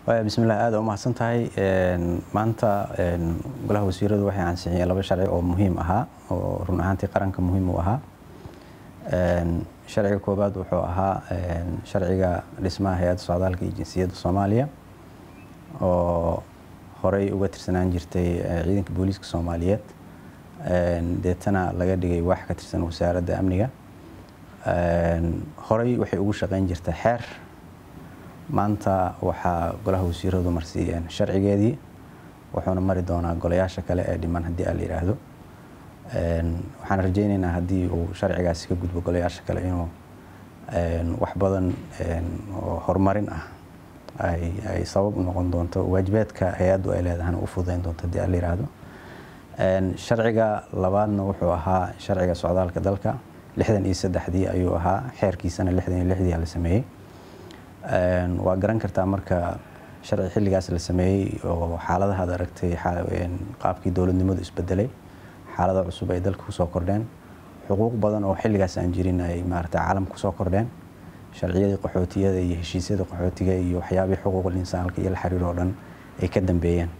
بسم الله aad u mahadsan tahay maanta golaha wasiiradu waxay ansixiyeen laba sharci oo muhiim ah oo run ahaantii qaranka muhiim u ah sharciga koobaad wuxuu ahaa sharciga dhismaha hay'adda socdaalka iyo jinsiyadda Soomaaliya oo horey uga tirsanaan jirtay ciidanka booliska Soomaaliyeed deetana laga dhigay wax ka tirsan wasaaradda amniga horey waxay ugu shaqeyn jirtay xeer maanta waxa golaha wasiiradu marsiiyeen sharcigeedii wuxuuna mari doonaa golayaasha kale ee dhiman hadii ay yiraahdo waxaan rajaynaynaa hadii uu sharcigaasi ka gudbo golayaasha kale inuu wax badan oo horumarin ah ay sabab u noqon doonto waajibaadka hay'addu ay leedahay u fududeyn doonto hadii ay yiraahdo sharciga labaadna wuxuu ahaa sharciga socdaalka dalka 63 ayuu ahaa xeerkiisana 66 la sameeyay waa garan kartaa marka sharci xilligaas la sameeyay oo xaaladaha aad aragtay qaabkii dawladnimadu isbedelay xaalada cusub ay dalka ku soo kordheen xuquuq badan oo xilligaas aan jirin ay maartay caalamka ku soo kordheen sharciyada qaxootiyada iyo heshiisyada qaxootiga iyo waxyaabaha xuquuqul insaanka iyo la xiriir oo dhan ay ka dambeeyeen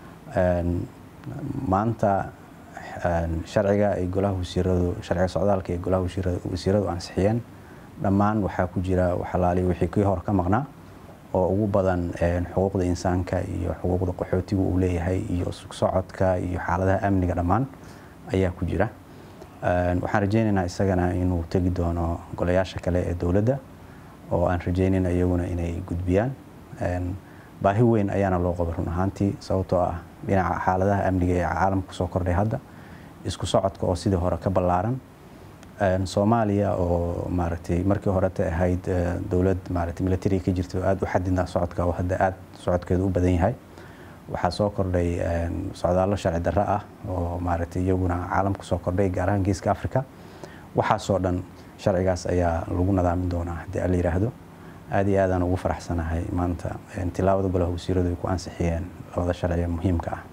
maanta sharciga ay golaha wasiiradu sharciga socdaalka ee golaha wasiiradu ansixiyeen dhammaan waxa ku jira waxalaali wixii ka hor ka maqnaa oo ugu badan xuquuqda insaanka iyo xuquuqda qaxootiga uu leeyahay iyo socodka iyo xaaladaha amniga dhammaan ayaa ku jira waxaan rajaynaynaa isagana inuu tagi doono golayaasha kale ee dawladda oo aan rajaynayna iyaguna inay gudbiyaan baahi weyn ayaana loo qabo run ahaantii sababtoo ah dhinaca xaaladaha amniga ee caalamka soo kordhay hadda isku socodka oo sidii hore ka ballaaran Soomaaliya oo maaragtay markii hore ahayd dawlad maaragtay military ka jirto aad u xadidna socodka oo hadda aad socodkeedu u badan yahay waxa soo kordhay socdaalo sharci darro ah oo maaragtay iyaguna caalamka soo kordhay gaar ahaan Geeska Afrika waxa soo dhan sharcigaas ayaa lagu nadaamin doonaa hadii ay yiraahdo aad iyo aad aan ugu faraxsanahay maanta tilaawada golaha wasiiradu ay ku ansixiyeen labada sharci muhiimka ah